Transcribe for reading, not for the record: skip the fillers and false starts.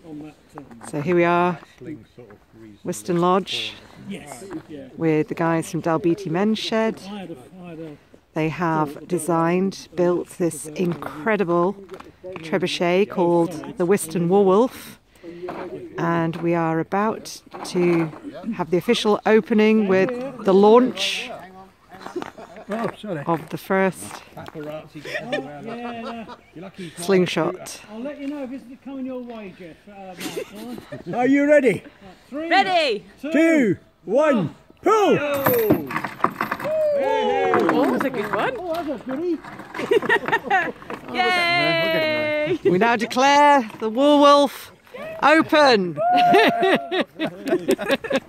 So here we are, Wiston Lodge, with the guys from Dalbeattie Mens Shed. They have designed, built this incredible trebuchet called the Wiston War Wolf, and we are about to have the official opening with the launch of the first slingshot. I'll let you know if it's coming your way, Jeff. Are you ready? 3, Ready! 2, 1, pull! Oh, that was a good one. Oh, that's a goodie. Yay! We now declare the WarWolf open.